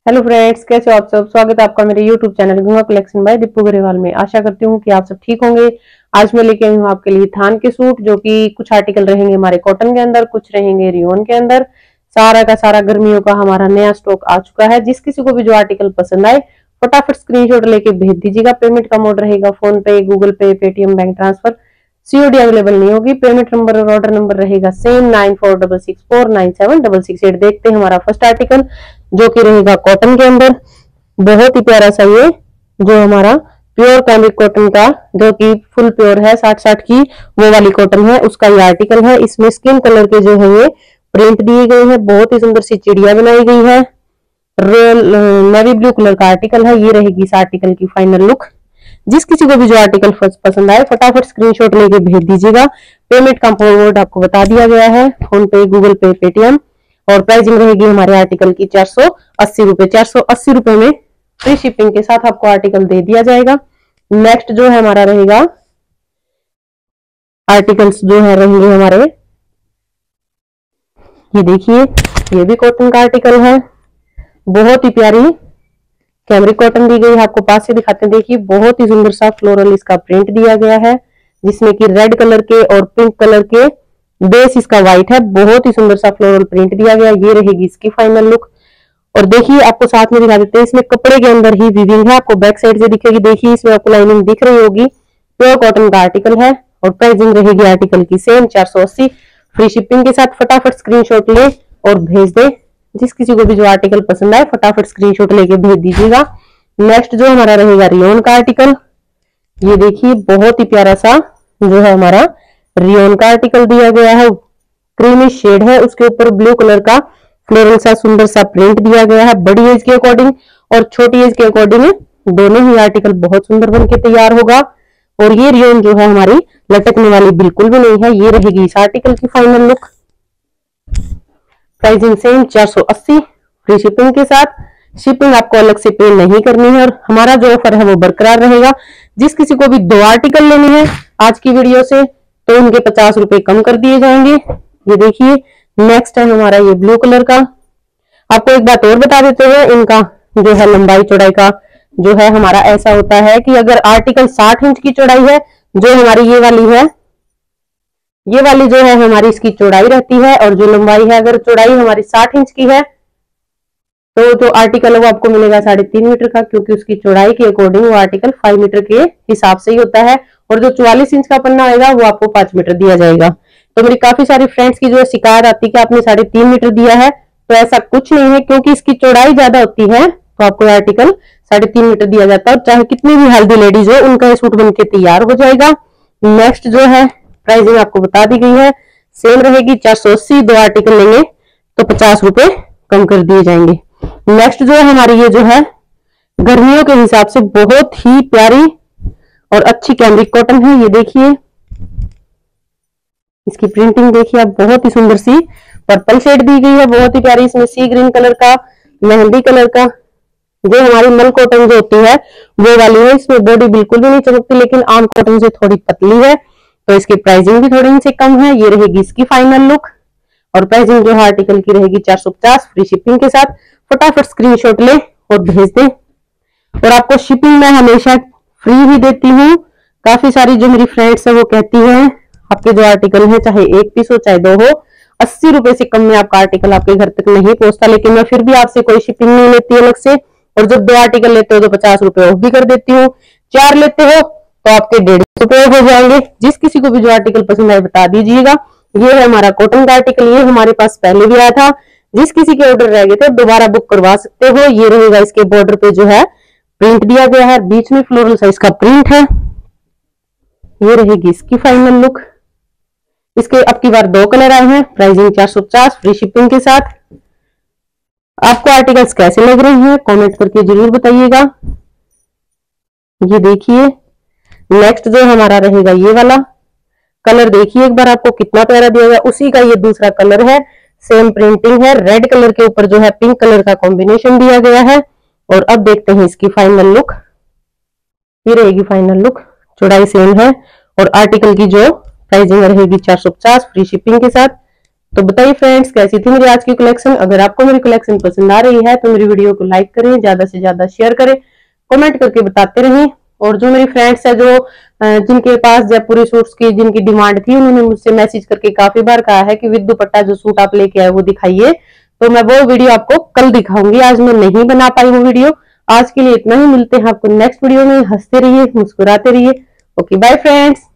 Hello friends, कैसे हो आप सब। स्वागत है आपका मेरे YouTube channel Gunga collection by Deepu Grewal में। आशा करती हूँ कि आप सब ठीक होंगे। आज मैं लेके आई हूँ आपके लिए थान के सूट, जो कि कुछ आर्टिकल रहेंगे हमारे कॉटन के अंदर, कुछ रहेंगे रियोन के अंदर। सारा का सारा गर्मियों का हमारा नया स्टॉक आ चुका है। जिस किसी को भी जो आर्टिकल पसंद आए फटाफट स्क्रीनशॉट लेके भेज दीजिएगा। पेमेंट का मोड रहेगा फोन पे, Google Pay, Paytm, bank transfer. COD available नहीं होगी। पेमेंट नंबर और ऑर्डर नंबर रहेगा सेम 9466497668। देखते हैं हमारा फर्स्ट आर्टिकल, जो कि रहेगा कॉटन के अंदर। बहुत ही प्यारा सा ये जो हमारा प्योर कैमरिक कॉटन का, जो कि फुल प्योर है, 60-60 की वो वाली कॉटन है, उसका ये आर्टिकल है। इसमें स्किन कलर के जो है ये प्रिंट दिए गए हैं। बहुत ही सुंदर सी चिड़िया बनाई गई है। रॉयल नेवी ब्लू कलर का आर्टिकल है। ये रहेगी इस आर्टिकल की फाइनल लुक। जिस किसी को भी जो आर्टिकल पसंद आए फटाफट स्क्रीनशॉट लेके भेज दीजिएगा। पेमेंट का मोड आपको बता दिया गया है, फोन पे, गूगल पे, पेटीएम। और प्राइसिंग रहेगी हमारे आर्टिकल की 480 रुपए। 480 रुपए में फ्री शिपिंग के साथ आपको आर्टिकल दे दिया जाएगा। नेक्स्ट जो है हमारा रहेगा आर्टिकल्स जो है रहेंगे हमारे, ये देखिए, ये भी कॉटन का आर्टिकल है। बहुत ही प्यारी कैमरिक कॉटन दी गई है। आपको पास से दिखाते हैं, देखिए बहुत ही सुंदर सा फ्लोरल इसका प्रिंट दिया गया है, जिसमें कि रेड कलर के और पिंक कलर के, बेस इसका व्हाइट है। बहुत ही सुंदर सा फ्लोरल प्रिंट दिया गया। ये रहेगी इसकी फाइनल लुक। और देखिए आपको साथ में दिखा देते हैं, इसमें कपड़े के अंदर ही वीविंग है। आपको बैक साइड से दिखेगी, देखिए इसमें आपको लाइनिंग दिख रही होगी। प्योर कॉटन का आर्टिकल है और प्राइसिंग रहेगी आर्टिकल की सेम 480 फ्री शिपिंग के साथ। फटाफट स्क्रीनशॉट ले और भेज दे। जिस किसी को भी जो आर्टिकल पसंद आए फटाफट स्क्रीनशॉट लेके भेज दीजिएगा। नेक्स्ट जो हमारा रहेगा रियोन का आर्टिकल। ये देखिए बहुत ही प्यारा सा जो है हमारा रियोन का आर्टिकल दिया गया है। क्रीमी शेड है, उसके ऊपर ब्लू कलर का फ्लोरल सा सुंदर सा प्रिंट दिया गया है। बड़ी एज के अकॉर्डिंग और छोटी एज के अकॉर्डिंग दोनों ही आर्टिकल बहुत सुंदर बनके तैयार होगा। और ये रियोन जो है हमारी लटकने वाली बिल्कुल भी नहीं है। ये रहेगी इस आर्टिकल की final look. Pricing same 480 free shipping के साथ। शिपिंग आपको अलग से पे नहीं करनी है और हमारा जो ऑफर है वो बरकरार रहेगा। जिस किसी को भी 2 आर्टिकल लेने हैं आज की वीडियो से तो उनके 50 रुपए कम कर दिए जाएंगे। ये देखिए नेक्स्ट है हमारा ये ब्लू कलर का। आपको एक बात और बता देते हैं, इनका जो है लंबाई चौड़ाई का जो है हमारा ऐसा होता है कि अगर आर्टिकल 60 इंच की चौड़ाई है, जो हमारी ये वाली है, ये वाली जो है हमारी इसकी चौड़ाई रहती है। और जो लंबाई है, अगर चौड़ाई हमारी 60 इंच की है तो जो आर्टिकल है वो आपको मिलेगा 3.5 मीटर का, क्योंकि उसकी चौड़ाई के अकॉर्डिंग वो आर्टिकल 5 मीटर के हिसाब से ही होता है। और जो 44 इंच का पन्ना आएगा वो आपको 5 मीटर दिया जाएगा। तो मेरी काफी सारी फ्रेंड्स की जो है शिकायत आती है कि आपने 3.5 मीटर दिया है, तो ऐसा कुछ नहीं है, क्योंकि इसकी चौड़ाई ज्यादा होती है तो आपको आर्टिकल 3.5 मीटर दिया जाता है। और चाहे कितनी भी हेल्दी लेडीज हो उनका ये सूट बनके तैयार हो जाएगा। नेक्स्ट जो है प्राइसिंग आपको बता दी गई है, सेम रहेगी 480। 2 आर्टिकल लेंगे तो 50 रुपए कम कर दिए जाएंगे। नेक्स्ट जो है हमारी ये जो है गर्मियों के हिसाब से बहुत ही प्यारी और अच्छी कैमरिक कॉटन है। ये देखिए इसकी प्रिंटिंग देखिए आप, बहुत ही सुंदर सी पर्पल शेड दी गई है, बहुत ही प्यारी। इसमें सी ग्रीन कलर का, मेहंदी कलर का, जो हमारी मल कॉटन जो होती है वो वाली है। इसमें बॉडी बिल्कुल भी नहीं चमकती, लेकिन आम कॉटन से थोड़ी पतली है, तो इसकी प्राइसिंग भी थोड़ी इनसे कम है। ये रहेगी इसकी फाइनल लुक। और प्राइसिंग जो है आर्टिकल की रहेगी 450 फ्री शिपिंग के साथ। फटाफट स्क्रीनशॉट ले और भेज दे। और आपको शिपिंग में हमेशा फ्री ही देती हूँ। काफी सारी जो मेरी फ्रेंड्स है वो कहती है आपके जो आर्टिकल है, चाहे 1 पीस हो चाहे 2 हो, 80 रुपए से कम में आपका आर्टिकल आपके घर तक नहीं पहुंचता। लेकिन मैं फिर भी आपसे कोई शिपिंग नहीं लेती अलग से। और जब 2 आर्टिकल लेते हो तो 50 रुपए ऑफ भी कर देती हूँ। 4 लेते हो तो आपके 150 रुपए हो जाएंगे। जिस किसी को भी जो आर्टिकल पसंद आए बता दीजिएगा। ये है हमारा कॉटन का आर्टिकल, ये हमारे पास पहले भी आया था। जिस किसी के ऑर्डर रह गए थे दोबारा बुक करवा सकते हो। ये रहेगा इसके बॉर्डर पे जो है प्रिंट दिया गया है, बीच में फ्लोरल साइज का प्रिंट है। ये रहेगी इसकी फाइनल लुक। इसके अब की बार 2 कलर आए हैं। प्राइसिंग 450 फ्री शिपिंग के साथ। आपको आर्टिकल्स कैसे लग रहे हैं कमेंट करके जरूर बताइएगा। ये देखिए नेक्स्ट जो हमारा रहेगा ये वाला कलर, देखिए एक बार आपको कितना प्यारा दिया गया। उसी का ये दूसरा कलर है, सेम प्रिंटिंग है। रेड कलर के ऊपर जो है पिंक कलर का कॉम्बिनेशन दिया गया है। और अब देखते हैं इसकी फाइनल लुक। ये रहेगी फाइनल लुक। चौड़ाई सेम है और आर्टिकल की जो प्राइसिंग रहेगी 450 फ्री शिपिंग के साथ। तो बताइए फ्रेंड्स, कैसी थी मेरी आज की कलेक्शन। अगर आपको मेरी कलेक्शन पसंद आ रही है तो मेरी वीडियो को लाइक करें, ज्यादा से ज्यादा शेयर करें, कमेंट करके बताते रहें। और जो मेरी फ्रेंड्स है जो जिनके पास जयपुरी सूट्स की जिनकी डिमांड थी, उन्होंने मुझसे मैसेज करके काफी बार कहा है कि विद दुपट्टा जो सूट आप लेके आए वो दिखाइए, तो मैं वो वीडियो आपको कल दिखाऊंगी। आज मैं नहीं बना पाई वो वीडियो। आज के लिए इतना ही, मिलते हैं आपको नेक्स्ट वीडियो में। हंसते रहिए, मुस्कुराते रहिए। Okay, bye friends.